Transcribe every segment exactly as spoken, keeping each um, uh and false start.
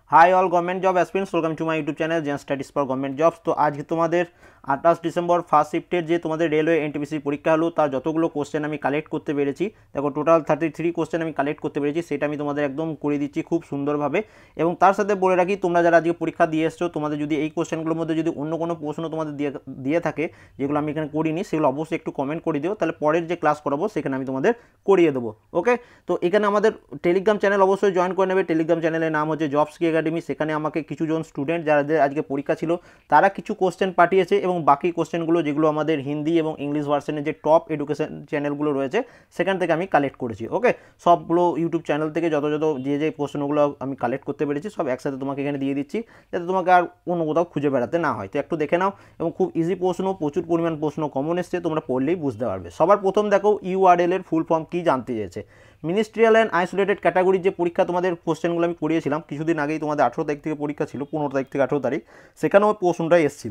High all government job aspirants, welcome to my YouTube channel gen studies for government jobs. তো আজকে তোমাদের আঠাশ December first শিফটের যে তোমাদের রেলওয়ে এনটিপিসি পরীক্ষা হলো তার যতগুলো কোশ্চেন আমি কালেক্ট করতে পেরেছি, দেখো টোটাল থার্টি থ্রি কোশ্চেন আমি কালেক্ট করতে পেরেছি, সেটা আমি তোমাদের একদম করে দিচ্ছি খুব সুন্দরভাবে। এবং তার সাথে বলে রাখি, তোমরা যারা আজকে পরীক্ষা দিয়ে এসছো, তোমাদের যদি এই কোশ্চেনগুলোর মধ্যে যদি অন্য কোনো প্রশ্ন তোমাদের দিয়ে দিয়ে থাকে যেগুলো আমি এখানে করিনি, সেগুলো অবশ্যই একটু কমেন্ট করে দিও, তাহলে পরের যে ক্লাস করাবো সেখানে আমি তোমাদের করিয়ে দেবো। ওকে, তো এখানে আমাদের টেলিগ্রাম চ্যানেল অবশ্যই জয়েন করে নেবে। টেলিগ্রাম চ্যানেলের নাম হচ্ছে জবস কি একাডেমি। সেখানে আমাকে কিছুজন স্টুডেন্ট যাদের আজকে পরীক্ষা ছিল তারা কিছু কোশ্চেন পাঠিয়েছে, এবং বাকি কোশ্চেনগুলো যেগুলো আমাদের হিন্দি এবং ইংলিশ ভার্সনের যে টপ এডুকেশন চ্যানেলগুলো রয়েছে সেখান থেকে আমি কালেক্ট করেছি। ওকে, সবগুলো ইউটিউব চ্যানেল থেকে যত যত যে যে প্রশ্নগুলো আমি কালেক্ট করতে পেরেছি সব একসাথে তোমাকে এখানে দিয়ে দিচ্ছি, যাতে তোমাকে আর অন্য কোথাও খুঁজে বেড়াতে না হয়। তো একটু দেখে নাও, এবং খুব ইজি প্রশ্ন, প্রচুর পরিমাণ প্রশ্ন কমন এসছে, তোমরা পড়লেই বুঝতে পারবে। সবার প্রথম দেখো ইউআরএল এর ফুল ফর্ম কি জানতে চেয়েছে। মিনিস্ট্রিয়াল অ্যান্ড আইসোলেটেড ক্যাটাগরির যে পরীক্ষা তোমাদের কোশ্চেনগুলো আমি করিয়েছিলাম কিছুদিন আগেই, তোমাদের আঠেরো তারিখ থেকে পরীক্ষা ছিল, পনেরো তারিখ থেকে আঠেরো তারিখ, সেখানেও প্রশ্নটাই এসেছিল।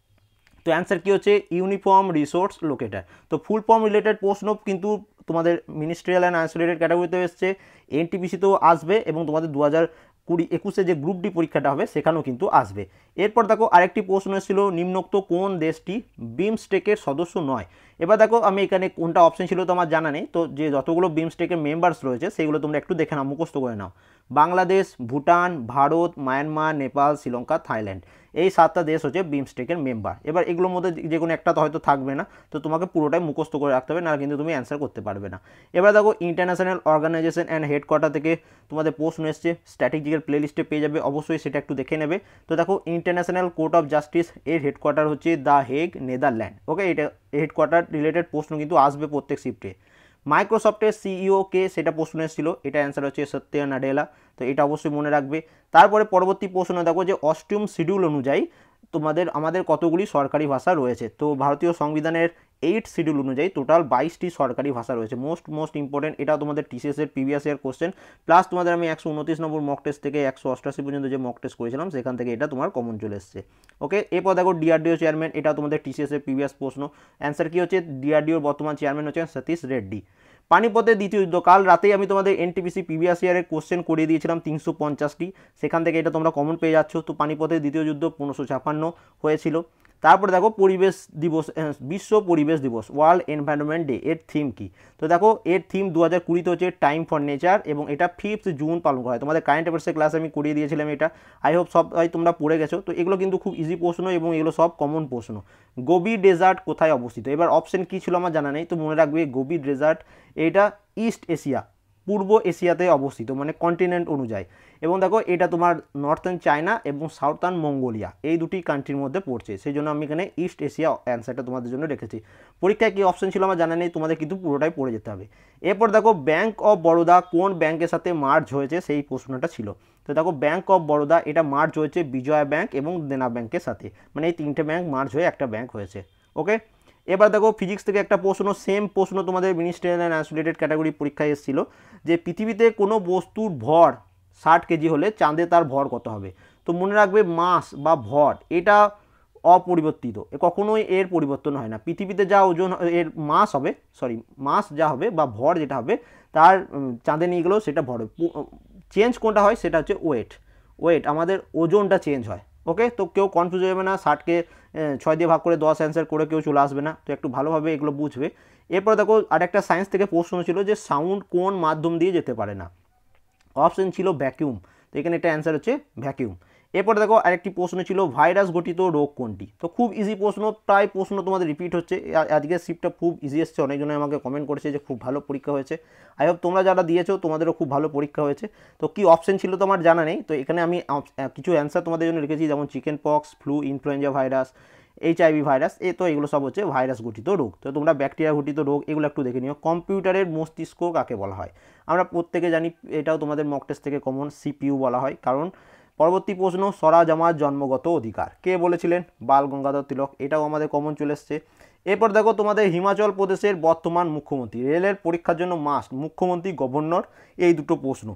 তো অ্যান্সার কী হচ্ছে, ইউনিফর্ম রিসোর্স লোকেটার। তো ফুল ফর্ম রিলেটেড প্রশ্ন কিন্তু তোমাদের মিনিস্ট্রিয়াল অ্যান্ড আইসোলেটেড ক্যাটাগরিতেও এসছে, এনটিপিসিতেও আসবে, এবং তোমাদের দু হাজার কুড়ি একুশে যে গ্রুপ ডি পরীক্ষাটা হবে সেখানেও কিন্তু আসবে। এরপর দেখো আরেকটি প্রশ্ন এসেছিল, নিম্নোক্ত কোন দেশটি বিমস্টেকের সদস্য নয়। এবার দেখো আমি এখানে কোনটা অপশন ছিল তো আমার জানা নেই, তো যে যতগুলো বিমস্টেকের মেম্বার্স রয়েছে সেগুলো তোমরা একটু দেখে নাও, মুখস্থ করে নাও। বাংলাদেশ, ভুটান, ভারত, মায়ানমার, নেপাল, শ্রীলঙ্কা, থাইল্যান্ড, এই সাতটা দেশ হচ্ছে বিমস্টেকের মেম্বার। এবার এগুলোর মধ্যে যে কোনো একটা তো হয়তো থাকবে না, তো তোমাকে পুরোটাই মুখস্থ করে রাখতে হবে, না কিন্তু তুমি অ্যান্সার করতে পারবে না। এবার দেখো ইন্টারন্যাশনাল অর্গানাইজেশন অ্যান্ড হেডকোয়ার্টার থেকে তোমাদের প্রশ্ন এসছে, স্ট্র্যাটেজিক্যাল প্লেলিস্টে পেয়ে যাবে, অবশ্যই সেটা একটু দেখে নেবে। তো দেখো ইন্টারন্যাশনাল কোর্ট অফ জাস্টিস এর হেডকোয়ার্টার হচ্ছে দ্য হেগ, নেদারল্যান্ড। ওকে, এটা হেডকোয়ার্টার রিলেটেড প্রশ্ন কিন্তু আসবে প্রত্যেক শিফটে। মাইক্রোসফটের সিইও কে, সেটা প্রশ্ন এসেছিল, এটা অ্যান্সার হচ্ছে সত্য নাডেলা। তো এটা অবশ্যই মনে রাখবে। তারপরে পরবর্তী প্রশ্ন দেখো যে অষ্টম শিডিউল অনুযায়ী তোমাদের আমাদের কতগুলি সরকারি ভাষা রয়েছে। তো ভারতীয় সংবিধানের এইট শিডিউল অনুযায়ী টোটাল বাইশটি সরকারি ভাষা রয়েছে। মোস্ট মোস্ট ইম্পর্টেন্ট, এটা তোমাদের টিসিএসের প্রিভিয়াস ইয়ার কোশ্চেন, প্লাস তোমাদের আমি একশো উনত্রিশ নম্বর মক টেস্ট থেকে একশো অষ্টাশি পর্যন্ত যে মক টেস্ট করেছিলাম সেখান থেকে এটা তোমার কমন চলে এসছে। ওকে, এরপর দেখো ডিআরডিও চেয়ারম্যান, এটা তোমাদের টিসিএসের প্রিভিয়াস প্রশ্ন। অ্যান্সার কী হচ্ছে, ডিআরডিওর বর্তমান চেয়ারম্যান হচ্ছেন সতীশ রেড্ডি। পানিপথের দ্বিতীয় যুদ্ধ, কাল রাতেই আমি তোমাদের এনটিপিসি প্রিভিয়াস ইয়ারের কোশ্চেন করিয়ে দিয়েছিলাম তিনশো পঞ্চাশটি, সেখান থেকে এটা তোমরা কমন পেয়ে যাচ্ছ। তো পানিপথের দ্বিতীয় যুদ্ধ পনেরোশো ছাপান্ন হয়েছিল। তারপরে দেখো পরিবেশ দিবস, বিশ্ব পরিবেশ দিবস, ওয়ার্ল্ড এনভায়রনমেন্ট ডে, এর থিম কি। তো দেখো এর থিম দু হাজার কুড়িতে হচ্ছে টাইম ফর নেচার, এবং এটা ফিফথ জুন পালন করা হয়। তোমাদের কারেন্ট অ্যাফেয়ার্সের ক্লাস আমি করিয়ে দিয়েছিলাম এটা, আই হোপ সবাই তোমরা পড়ে গেছো। তো এগুলো কিন্তু খুব ইজি প্রশ্ন, এবং এগুলো সব কমন প্রশ্ন। গোবি ডেজার্ট কোথায় অবস্থিত। এবার অপশন কী ছিল আমার জানা নেই, তো মনে রাখবে গোবি ডেজার্ট এটা ইস্ট এশিয়া, পূর্ব এশিয়াতে অবস্থিত, মানে কন্টিনেন্ট অনুযায়ী। এবং দেখো এটা তোমার নর্থার্ন চায়না এবং সাউথার্ন মঙ্গোলিয়া, এই দুটি কান্ট্রির মধ্যে পড়ছে, সেই জন্য আমি এখানে ইস্ট এশিয়া অ্যান্সারটা তোমাদের জন্য রেখেছি। পরীক্ষায় কী অপশন ছিল আমার জানা নেই, তোমাদের কিন্তু পুরোটাই পড়ে যেতে হবে। এরপর দেখো ব্যাঙ্ক অফ বরোদা কোন ব্যাংকের সাথে মার্জ হয়েছে, সেই প্রশ্নটা ছিল। তো দেখো ব্যাঙ্ক অফ বরোদা এটা মার্জ হয়েছে বিজয়া ব্যাঙ্ক এবং দেনা ব্যাঙ্কের সাথে, মানে এই তিনটে ব্যাঙ্ক মার্জ হয়ে একটা ব্যাঙ্ক হয়েছে। ওকে, এবার দেখো ফিজিক্স থেকে একটা প্রশ্ন, সেম প্রশ্ন তোমাদের মিনিস্ট্রিয়াল অ্যান্ড আইসোলেটেড ক্যাটাগরি পরীক্ষায় এসেছিল, যে পৃথিবীতে কোনো বস্তুর ভর ষাট কেজি হলে চাঁদে তার ভর কত হবে। তো মনে রাখবে মাস বা ভর এটা অপরিবর্তিত, কখনোই এর পরিবর্তন হয় না। পৃথিবীতে যা ওজন এর মাস হবে, সরি মাস যা হবে বা ভর যেটা হবে তার চাঁদে নিয়ে গেলেও সেটা ভর, চেঞ্জ কোনটা হয় সেটা হচ্ছে ওয়েট। ওয়েট আমাদের ওজনটা চেঞ্জ হয়। ওকে, তো কেউ কনফিউজ হয়ে যাবে না, ষাটকে ছয় দিয়ে ভাগ করে দশ অ্যান্সার করে কেউ চলে আসবে না, তো একটু ভালোভাবে এগুলো বুঝবে। এরপর দেখো আরেকটা সায়েন্স থেকে প্রশ্ন ছিল যে সাউন্ড কোন মাধ্যম দিয়ে যেতে পারে না। অপশন ছিল ভ্যাকিউম, তো এখানে একটা অ্যান্সার হচ্ছে ভ্যাকিউম। এরপর দেখো আরেকটি প্রশ্ন ছিল ভাইরাস ঘটিত রোগ কোনটি। তো খুব ইজি প্রশ্ন, প্রায় প্রশ্ন তোমাদের রিপিট হচ্ছে, আজকের শিফটটা খুব ইজি এসছে, অনেকজনে আমাকে কমেন্ট করেছে যে খুব ভালো পরীক্ষা হয়েছে। আই হোপ তোমরা যারা দিয়েছো তোমাদেরও খুব ভালো পরীক্ষা হয়েছে। তো কি অপশন ছিল তোমার জানা নেই, তো এখানে আমি কিছু অ্যান্সার তোমাদের জন্য লিখেছি, যেমন chicken pox, flu, influenza virus, HIV virus, এ তো এগুলো সব হচ্ছে ভাইরাস ঘটিত রোগ। তো তোমরা ব্যাকটেরিয়া ঘটিত রোগ এগুলো একটু দেখে নিও। কম্পিউটারের মস্তিষ্ক কাকে বলা হয়, আমরা প্রত্যেকে জানি, এটাও তোমাদের মক টেস্ট থেকে কমন, সিপিইউ বলা হয়। কারণ পরবর্তী প্রশ্ন, স্বরাজ আমার জন্মগত অধিকার, কে বলেছিলেন, বাল গঙ্গাধর তিলক, এটাও আমাদের কমন চলে এসছে। এরপর দেখো তোমাদের হিমাচল প্রদেশের বর্তমান মুখ্যমন্ত্রী, রেলের পরীক্ষার জন্য মাস্ট মুখ্যমন্ত্রী, গভর্নর, এই দুটো প্রশ্ন।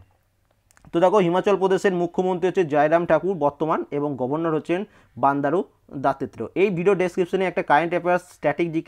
তো দেখো হিমাচল প্রদেশের মুখ্যমন্ত্রী হচ্ছে জয়রাম ঠাকুর বর্তমান, এবং গভর্নর হচ্ছেন বান্দারু দত্তাত্রেয়। এই ভিডিও ডেসক্রিপশনে একটা কারেন্ট অ্যাফেয়ার্স স্ট্র্যাটেজিকে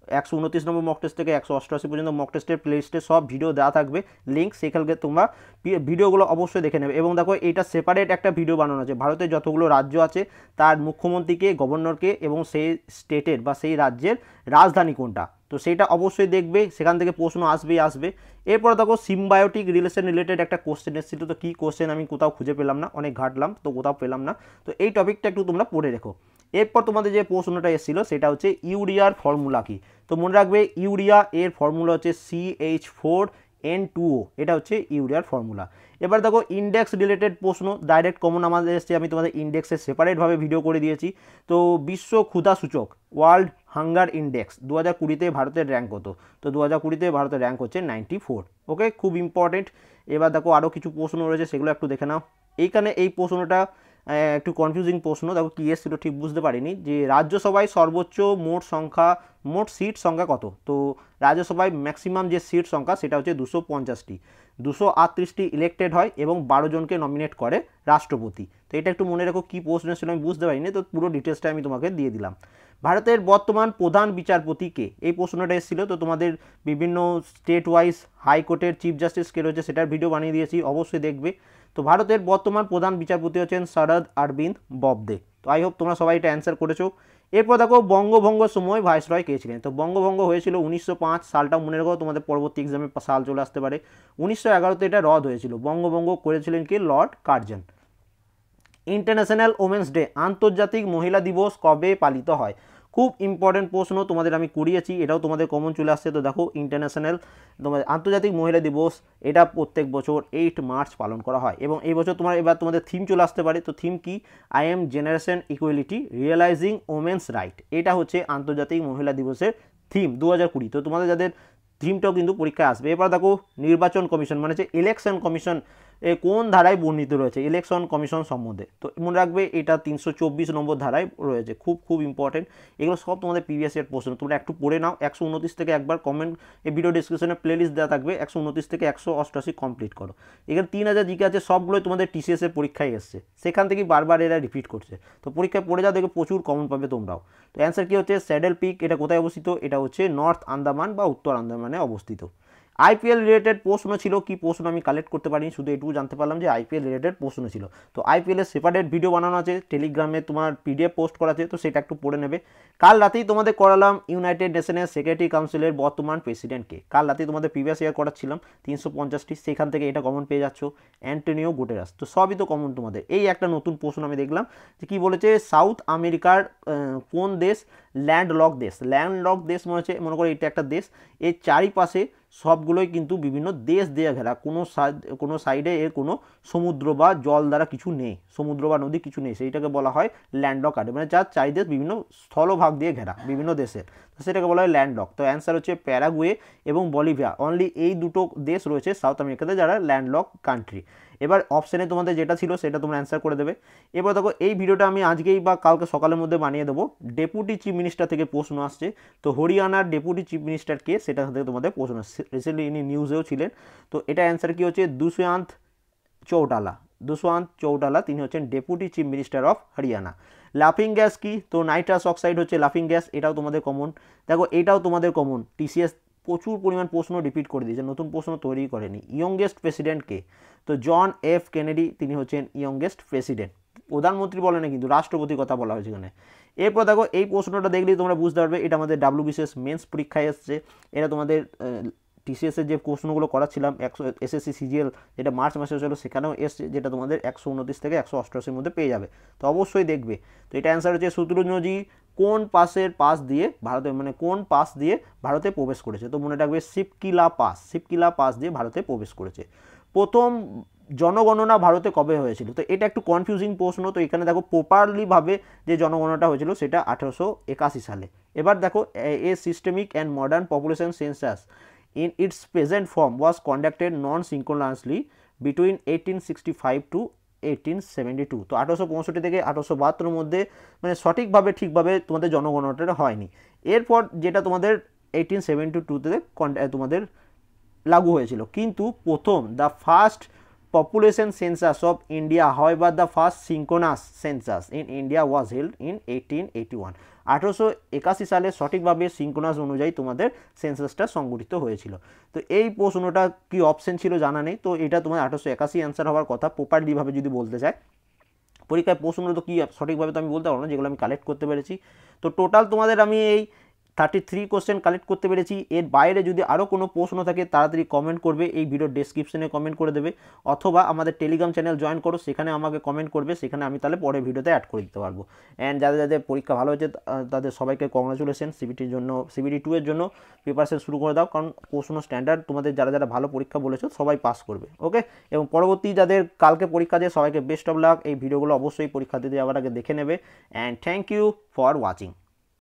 একশো উনত্রিশ নম্বর মক টেস্ট থেকে একশো অষ্টআশি পর্যন্ত মক টেস্টের প্লে লিস্টে সব ভিডিও দেওয়া থাকবে, লিঙ্ক সেখানে তোমরা ভিডিওগুলো অবশ্যই দেখে নেবে। এবং দেখো এটা সেপারেট একটা ভিডিও বানানো আছে, ভারতের যতগুলো রাজ্য আছে তার মুখ্যমন্ত্রীকে, গভর্নরকে এবং সেই স্টেটের বা সেই রাজ্যের রাজধানী কোনটা, তো সেইটা অবশ্যই দেখবে, সেখান থেকে প্রশ্ন আসবেই আসবে। এরপর দেখো সিম্বায়োটিক রিলেশন রিলেটেড একটা কোশ্চেন এসেছিল, তো কী কোশ্চেন আমি কোথাও খুঁজে পেলাম না, অনেক ঘাটলাম তো কোথাও পেলাম না, তো এই টপিকটা একটু তোমরা পড়ে রেখো। এরপর তোমাদের যে প্রশ্নটা এসেছিল সেটা হচ্ছে ইউরিয়ার ফর্মুলা কি, তো মনে রাখবে ইউরিয়া এর ফর্মুলা হচ্ছে C H four N two O, এটা হচ্ছে ইউরিয়ার ফর্মুলা। এবার দেখো ইন্ডেক্স রিলেটেড প্রশ্ন ডাইরেক্ট কমন আমাদের এসছে, আমি তোমাদের ইন্ডেক্সে সেপারেটভাবে ভিডিও করে দিয়েছি। তো বিশ্ব ক্ষুধা সূচক ওয়ার্ল্ড হাঙ্গার ইন্ডেক্স দু হাজার কুড়িতে ভারতের র্যাঙ্ক কত, তো দু হাজার কুড়িতে ভারতের র্যাঙ্ক হচ্ছে নাইনটি ফোর। ওকে, খুব ইম্পর্টেন্ট। এবার দেখো আরও কিছু প্রশ্ন রয়েছে, সেগুলো একটু দেখে নাও। এইখানে এই প্রশ্নটা একটু কনফিউজিং প্রশ্ন, দেখো কী এসেছিল ঠিক বুঝতে পারিনি, যে রাজ্যসভায় সর্বোচ্চ মোট সংখ্যা মোট সিট সংখ্যা কত, তো রাজ্যসভায় ম্যাক্সিমাম যে সিট সংখ্যা সেটা হচ্ছে দুশো পঞ্চাশটি, দুশো আটত্রিশটি ইলেক্টেড হয় এবং বারো জনকে নমিনেট করে রাষ্ট্রপতি। তো এটা একটু মনে রাখো, কী প্রশ্ন ছিল আমি বুঝতে পারিনি, তো পুরো ডিটেলসটা আমি তোমাকে দিয়ে দিলাম। ভারতের বর্তমান প্রধান বিচারপতি কে, এই প্রশ্নটা এসেছিল, তো তোমাদের বিভিন্ন স্টেট ওয়াইজ হাইকোর্টের চিফ জাস্টিস কে রয়েছে সেটার ভিডিও বানিয়ে দিয়েছি, অবশ্যই দেখবে। তো ভারতের বর্তমান প্রধান বিচারপতি হচ্ছেন শরদ অরবিন্দ ববদে। তো আই হোপ তোমরা সবাই এটা অ্যান্সার করেছো। এরপর দেখো বঙ্গভঙ্গ সময় ভাইসরয় কে ছিলেন, তো বঙ্গভঙ্গ হয়েছিল উনিশশো পাঁচ সালটা মনে রাখো, তোমাদের পরবর্তী এক্সামে সাল চলে আসতে পারে। উনিশশো এগারোতে এটা রদ হয়েছিল, বঙ্গভঙ্গ করেছিলেন কি Lord Curzon. International Women's Day আন্তর্জাতিক মহিলা দিবস কবে পালিত হয়, খুব ইম্পর্টেন্ট প্রশ্ন, তোমাদের আমি করিয়েছি, এটাও তোমাদের কমন চলে আসছে। তো দেখো ইন্টারন্যাশনাল তোমাদের আন্তর্জাতিক মহিলা দিবস এটা প্রত্যেক বছর এইট মার্চ পালন করা হয়, এবং এই বছর তোমার এবার তোমাদের থিম চলে আসতে পারে। তো থিম কি, I am generation equality realising women's right, এটা হচ্ছে আন্তর্জাতিক মহিলা দিবসের থিম দু হাজার কুড়ি। তো তোমাদের যাদের থিমটাও কিন্তু পরীক্ষায় আসবে। এবার দেখো নির্বাচন কমিশন মানে হচ্ছে ইলেকশন কমিশন এ কোন ধারায় বর্ণিত রয়েছে ইলেকশন কমিশন সম্বন্ধে, তো মনে রাখবে এটা তিনশো চব্বিশ নম্বর ধারায় রয়েছে, খুব খুব ইম্পর্টেন্ট। এগুলো সব তোমাদের প্রিভিয়াস ইয়ার প্রশ্ন, তোমরা একটু পড়ে নাও। একশো উনত্রিশ থেকে একবার কমেন্ট এই ভিডিও ডিসক্রিপশনে প্লে লিস্ট দেওয়া থাকবে, একশো উনত্রিশ থেকে একশো অষ্টআশি কমপ্লিট করো। এখানে তিন হাজার জিকে আছে, সবগুলোই তোমাদের টিসিএস এর পরীক্ষায় এসছে, সেখান থেকে বারবার এরা রিপিট করছে। তো পরীক্ষায় পড়ে যাও, দেখে প্রচুর কমন পাবে তোমরাও। তো অ্যান্সার কী হচ্ছে, স্যাডেল পিক এটা কোথায় অবস্থিত, এটা হচ্ছে নর্থ আন্দামান বা উত্তর আন্দামানে অবস্থিত। আইপিএল রিলেটেড প্রশ্ন ছিল, কি প্রশ্ন আমি কালেক্ট করতে পারিনি, শুধু এটুকু জানতে পারলাম যে আইপিএল রিলেটেড প্রশ্ন ছিল। তো আইপিএলের সেপারেট ভিডিও বানানো আছে, টেলিগ্রামে তোমার পিডিএফ পোস্ট করা আছে, তো সেটা একটু পড়ে নেবে। কাল রাতেই তোমাদের করালাম ইউনাইটেড নেশনের সেক্রেটারি কাউন্সিলের বর্তমান প্রেসিডেন্টকে, কাল রাতেই তোমাদের প্রিভিয়াস ইয়ার করাচ্ছিলাম তিনশো পঞ্চাশটি, সেখান থেকে এটা কমন পেয়ে যাচ্ছ, অ্যান্টোনিও গুটেরাস। তো সবই তো কমন তোমাদের। এই একটা নতুন প্রশ্ন আমি দেখলাম যে কী বলেছে, সাউথ আমেরিকার কোন দেশ ল্যান্ডলক দেশ, ল্যান্ডলক দেশ মনে হচ্ছে, মনে করো এটা একটা দেশ, এর চারিপাশে সবগুলোই কিন্তু বিভিন্ন দেশ দিয়ে ঘেরা, কোনো কোনো সাইডে এর কোনো সমুদ্র বা জল দ্বারা কিছু নেই, সমুদ্র বা নদী কিছু নেই, সেইটাকে বলা হয় ল্যান্ডলক কান্ট্রি, মানে যার চারিদেশ বিভিন্ন স্থলভাগ দিয়ে ঘেরা বিভিন্ন দেশের, তো সেটাকে বলা হয় ল্যান্ডলক। তো অ্যান্সার হচ্ছে প্যারাগুয়ে এবং বলিভিয়া, অনলি এই দুটো দেশ রয়েছে সাউথ আমেরিকাতে যারা ল্যান্ডলক কান্ট্রি। এবার অপশানে তোমাদের যেটা ছিল সেটা তোমরা অ্যান্সার করে দেবে। এবার দেখো এই ভিডিওটা আমি আজকেই বা কালকে সকালের মধ্যে বানিয়ে দেবো, ডেপুটি চিফ মিনিস্টার থেকে প্রশ্ন আসছে। তো হরিয়ানার ডেপুটি চিফ মিনিস্টার কে, সেটা থেকে তোমাদের প্রশ্ন আসছে, রিসেন্টলি ইনি নিউজেও ছিলেন। তো এটা অ্যান্সার কি হচ্ছে দুষ্যন্ত চৌটালা, দুষ্যন্ত চৌটালা তিনি হচ্ছেন deputy chief minister of Haryana. লাফিং গ্যাস কি, তো নাইট্রাস অক্সাইড হচ্ছে লাফিং গ্যাস, এটাও তোমাদের কমন। দেখো এটাও তোমাদের কমন, টিসিএস প্রচুর পরিমাণ প্রশ্ন রিপিট করে দিয়েছে, নতুন প্রশ্ন তৈরি করেনি। ইয়ংগেস্ট প্রেসিডেন্ট কে, তো জন এফ কেনেডি তিনি হচ্ছেন ইয়ংগেস্ট প্রেসিডেন্ট, প্রধানমন্ত্রী বলে না কিন্তু রাষ্ট্রপতির কথা বলা হয়েছে এখানে। এরপর দেখো এই প্রশ্নটা দেখলেই তোমরা বুঝতে পারবে এটা আমাদের ডাব্লিউবিসিএস মেন্স পরীক্ষায় এসছে, এটা তোমাদের টিসিএসের যে প্রশ্নগুলো করাচ্ছিলাম একশো এসএসসি সিজিএল যেটা মার্চ মাসে ছিল সেখানেও এসছে, যেটা তোমাদের একশো উনত্রিশ থেকে একশো অষ্টআশির মধ্যে পেয়ে যাবে, তো অবশ্যই দেখবে। তো এটা অ্যান্সার হচ্ছে শত্রুঘ্নজি কোন পাসের পাস দিয়ে ভারতে, মানে কোন পাস দিয়ে ভারতে প্রবেশ করেছে, তো মনে রাখবে শিবকিলা পাস, শিবকিলা পাস দিয়ে ভারতে প্রবেশ করেছে। প্রথম জনগণনা ভারতে কবে হয়েছিল, তো এটা একটু কনফিউজিং প্রশ্ন। তো এখানে দেখো প্রপারলিভাবে যে জনগণনাটা হয়েছিল সেটা আঠেরোশো একাশি সালে। এবার দেখো a systemic and modern population census in its present form was conducted non-synchronously between eighteen sixty-five to eighteen seventy-two। তো আঠারোশো পঁয়ষট্টি থেকে আঠারোশো বাহাত্তরের মধ্যে মানে সঠিকভাবে ঠিকভাবে তোমাদের জনগণনাটা হয়নি। এরপর যেটা তোমাদের এইটিন সেভেন্টি টুতে তোমাদের লাগু হয়েছিল, কিন্তু প্রথম the first population census of India, however the first synchronous census in India was held in eighteen eighty-one। আঠেরোশো একাশি সালে সঠিকভাবে সিঙ্ক্রোনাস অনুযায়ী তোমাদের সেন্সাসটা সংগঠিত হয়েছিল। তো এই প্রশ্নটা কি অপশন ছিল জানা নেই, তো এটা তোমার আঠেরোশো একাশি অ্যান্সার হওয়ার কথা প্রপারলিভাবে যদি বলতে চাই। পরীক্ষায় প্রশ্নগুলো তো কী সঠিকভাবে তো আমি বলতে পারবো না, যেগুলো আমি কালেক্ট করতে পেরেছি। তো টোটাল তোমাদের আমি এই থার্টি থ্রি কোশ্চেন কালেক্ট করতে পেরেছি। এর বাইরে যদি আরও কোনো প্রশ্ন থাকে তাড়াতাড়ি কমেন্ট করবে, এই ভিডিওর ডেসক্রিপশনে কমেন্ট করে দেবে, অথবা আমাদের টেলিগ্রাম চ্যানেল জয়েন করো, সেখানে আমাকে কমেন্ট করবে, সেখানে আমি তাহলে পরের ভিডিওতে অ্যাড করে দিতে পারবো। অ্যান্ড যাদের যাদের পরীক্ষা ভালো হয়েছে তাদের সবাইকে কংগ্রাচুলেশন। সিবিটির জন্য সিবিটি টু এর জন্য প্রিপারেশন শুরু করে দাও, কারণ প্রশ্ন স্ট্যান্ডার্ড তোমাদের যারা যারা ভালো পরীক্ষা বলেছো সবাই পাস করবে। ওকে, এবং পরবর্তী যাদের কালকে পরীক্ষা দিয়ে সবাইকে বেস্ট অফ লাক। এই ভিডিওগুলো অবশ্যই পরীক্ষা দিতে যাওয়ার আগে দেখে নেবে। And thank you for watching.